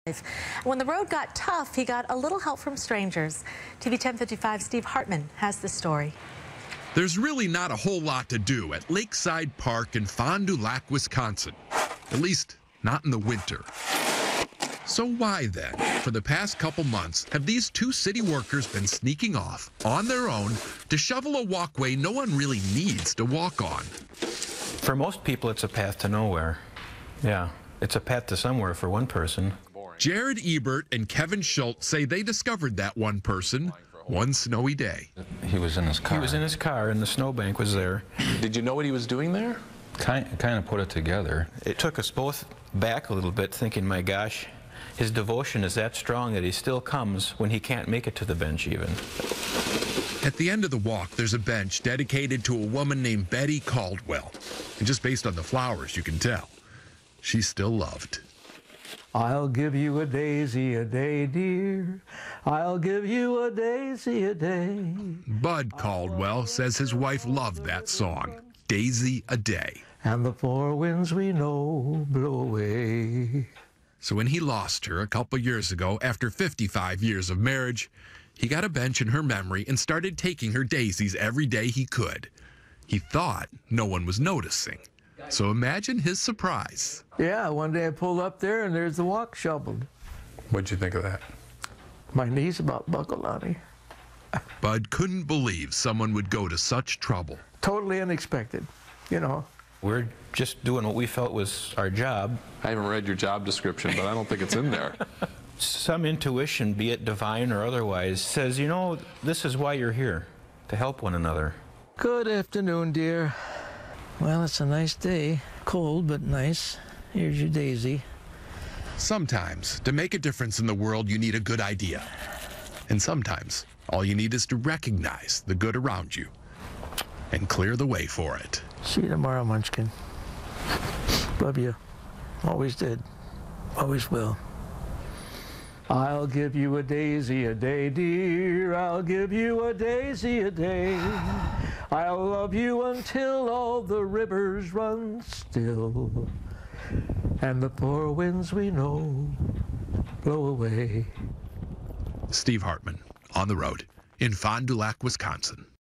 When the road got tough, he got a little help from strangers. TV 1055's Steve Hartman has the story. There's really not a whole lot to do at Lakeside Park in Fond du Lac, Wisconsin. At least, not in the winter. So why then, for the past couple months, have these two city workers been sneaking off on their own to shovel a walkway no one really needs to walk on? For most people, it's a path to nowhere. Yeah, it's a path to somewhere for one person. Jared Ebert and Kevin Schultz say they discovered that one person one snowy day. He was in his car. He was in his car, and the snowbank was there. Did you know what he was doing there? Kind of put it together. It took us both back a little bit, thinking, my gosh, his devotion is that strong that he still comes when he can't make it to the bench even. At the end of the walk, there's a bench dedicated to a woman named Betty Caldwell. And just based on the flowers, you can tell, she's still loved. I'll give you a daisy a day, dear. I'll give you a daisy a day. Bud Caldwell says his wife loved that song, Daisy a Day. And the four winds we know blow away. So when he lost her a couple years ago, after 55 years of marriage, he got a bench in her memory and started taking her daisies every day he could. He thought no one was noticing. So imagine his surprise. Yeah, one day I pulled up there and there's the walk shoveled. What'd you think of that? My knees about buckled on me. Bud couldn't believe someone would go to such trouble. Totally unexpected, you know. We're just doing what we felt was our job. I haven't read your job description, but I don't think it's in there. Some intuition, be it divine or otherwise, says, you know, this is why you're here, to help one another. Good afternoon, dear. Well, it's a nice day. Cold, but nice. Here's your daisy. Sometimes, to make a difference in the world, you need a good idea. And sometimes, all you need is to recognize the good around you and clear the way for it. See you tomorrow, Munchkin. Love you. Always did. Always will. I'll give you a daisy a day, dear. I'll give you a daisy a day. I'll love you until all the rivers run still, and the four winds we know blow away. Steve Hartman, on the road in Fond du Lac, Wisconsin.